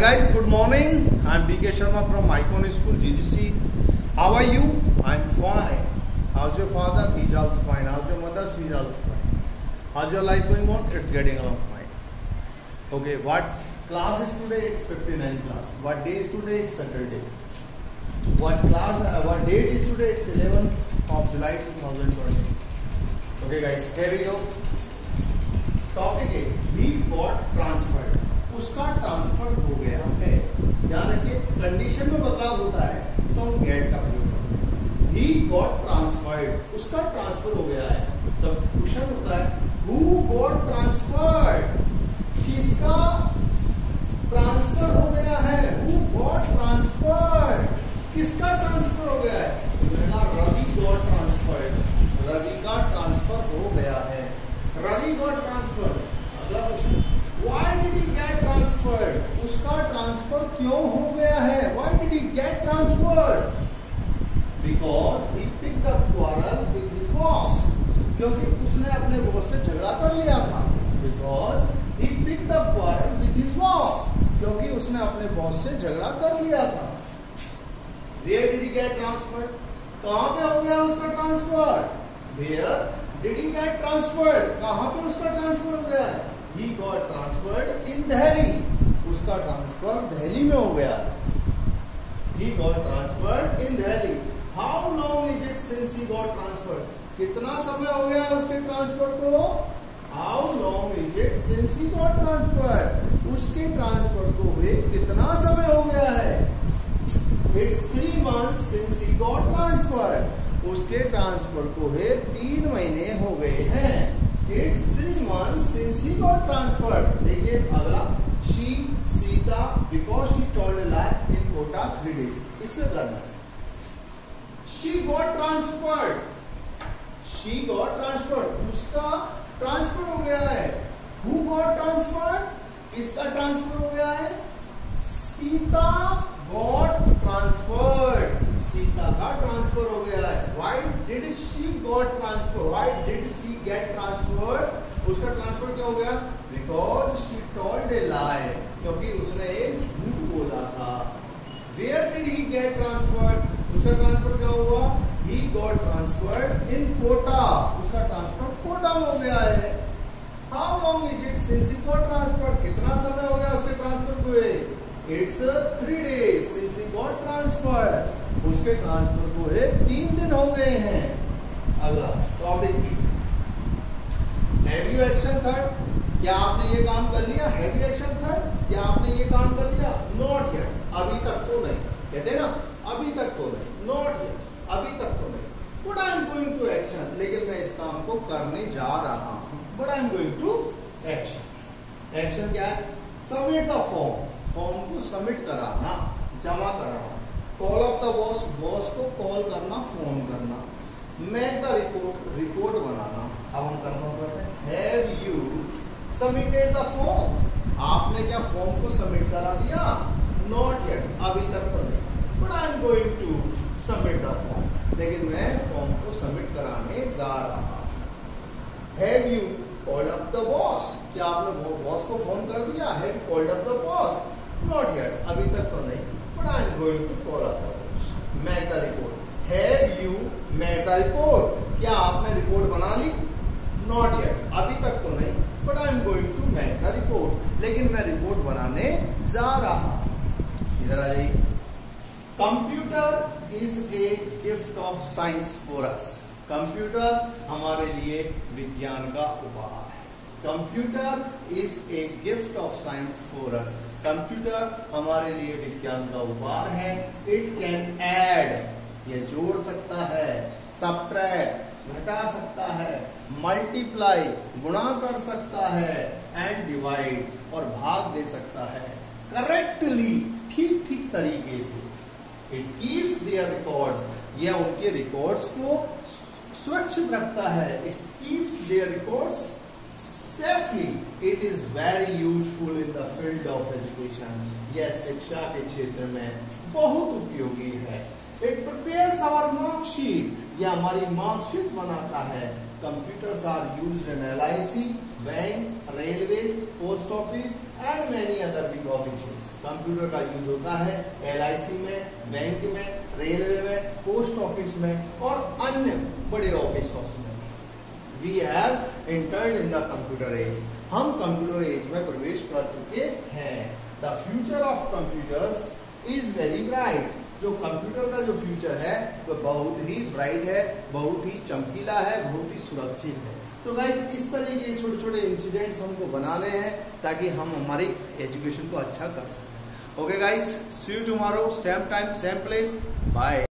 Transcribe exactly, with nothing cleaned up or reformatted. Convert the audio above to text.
guys, good morning. I'm B K Sharma from Icon School, G G C. How are you? I'm fine. How's your father? He's also fine. How's your mother? She's also fine. How's your life going on? It's getting along fine. Okay, what class is today? It's fifty-nine class. What day is today? It's Saturday. What class? Uh, what date is today? It's eleventh of July two thousand twenty. Okay, guys, here we go. Topic A. He got transferred. उसका transfer हो गया है। याद रखिए, condition में बदलाव होता है तो हम गेट का प्रयोग करते हैं। He got transferred, उसका ट्रांसफर हो गया है। तब क्वेश्चन होता है who got transferred, किसका ट्रांसफर हो गया है? Who got transferred, किसका ट्रांसफर हो गया है? रवि got transferred, रवि का ट्रांसफर हो गया है। Ravi got transferred। अगला question, Why did he get transferred? उसका ट्रांसफर क्यों हो गया है? Why did he get transferred? Because he picked up quarrel with his boss. क्योंकि उसने अपने बॉस से झगड़ा कर लिया था। Because he picked up quarrel with his boss. क्योंकि उसने अपने बॉस से झगड़ा कर लिया था। Where did he get transferred? कहाँ पे हो गया उसका transfer? Where did he get transferred? कहाँ पे उसका ट्रांसफर हो गया है? He got transferred in Delhi. उसका ट्रांसफर दिल्ली में हो गया। He got transferred in Delhi. How long is it since he got transferred? कितना समय हो गया उसके ट्रांसफर को? How long is it since he got transferred? उसके ट्रांसफर को हुए कितना समय हो गया है? It's three months since he got transferred. उसके ट्रांसफर को हुए तीन महीने हो गए हैं। It's three months since he got transferred. देखिए अगला, she Sita because she told a lie in quota three days. इसमें करना है। She got transferred. She got transferred. उसका ट्रांसफर हो गया है। Who got transferred? किसका ट्रांसफर हो गया है? Sita got transferred. सीता का ट्रांसफर हो गया है। Why did she got transferred? Why did she get transferred? उसका ट्रांसफर क्या हो गया? Because she told a lie. क्योंकि उसने एक झूठ बोला था। Where did he get transferred? उसका ट्रांसफर क्या हुआ? He got transferred in Kota. उसका ट्रांसफर कोटा में हो गया है। How long is it since he got transferred? कितना समय हो गया उसके ट्रांसफर को? It's three days since he got transferred. उसके ट्रांसफर को है तीन दिन हो गए हैं। अगला topic B, have you action third. क्या आपने ये काम कर लिया? हैव यू एक्शन थर्ड, क्या आपने ये काम कर लिया? नॉट येट, अभी तक तो नहीं। कहते ना अभी तक तो नहीं, नॉट येट, अभी तक तो नहीं। But I am going to action, लेकिन मैं इस काम को करने जा रहा हूं। But I am going to action. Action क्या है? सबमिट द फॉर्म, फॉर्म को सबमिट कराना, जमा कराना। Call of the boss, boss को कॉल करना, फोन करना। मेक द रिपोर्ट, रिपोर्ट बनाना। अब हम कंफर्म करते हैं, have you submitted the form, आपने क्या फॉर्म को सबमिट करा दिया? नॉट येट, अभी तक तो नहीं। But I am going to submit the form, लेकिन मैं फॉर्म को सबमिट कराने जा रहा हूं। Have you called up the boss, क्या आपने बॉस को फोन कर दिया? Have you called up the boss? Not yet, अभी तक तो नहीं। But I am going to call up the boss. Make the report. Have you made the report? क्या आपने रिपोर्ट बना ली? Not yet. अभी तक तो नहीं। But I am going to make the report. लेकिन मैं रिपोर्ट बनाने जा रहा हूं। इधर आ जाइए। Computer is a gift of science for us. Computer हमारे लिए विज्ञान का उपहार है। Computer is a gift of science for us. Computer हमारे लिए विज्ञान का उपहार है। इट कैन ऐड, ये जोड़ सकता है, सब्ट्रैक्ट घटा सकता है, मल्टीप्लाई गुणा कर सकता है, एंड डिवाइड और भाग दे सकता है करेक्टली, ठीक ठीक तरीके से। इट कीप्स देयर रिकॉर्ड्स, यह उनके रिकॉर्ड्स को सुरक्षित रखता है। It keeps their records safely. It is very useful in the field of education. यह शिक्षा के क्षेत्र में बहुत उपयोगी है। It prepares our mark sheet. यह हमारी मार्कशीट बनाता है। Computers are used in L I C, bank, railway, post office and many other big offices. Computer का यूज होता है एल आई सी में, बैंक में, रेलवे में, पोस्ट ऑफिस में और अन्य बड़े ऑफिस में। We have entered in the computer age. हम कंप्यूटर एज में प्रवेश कर चुके हैं। The future of computers is very bright. जो कंप्यूटर का जो फ्यूचर है वो बहुत ही ब्राइट है, बहुत ही चमकीला है, बहुत ही सुरक्षित है। तो गाइज इस तरह के छोटे छोटे इंसिडेंट्स हमको बनाने हैं ताकि हम हमारी एजुकेशन को अच्छा कर सकें। Okay guys, see you tomorrow, same time same place, bye.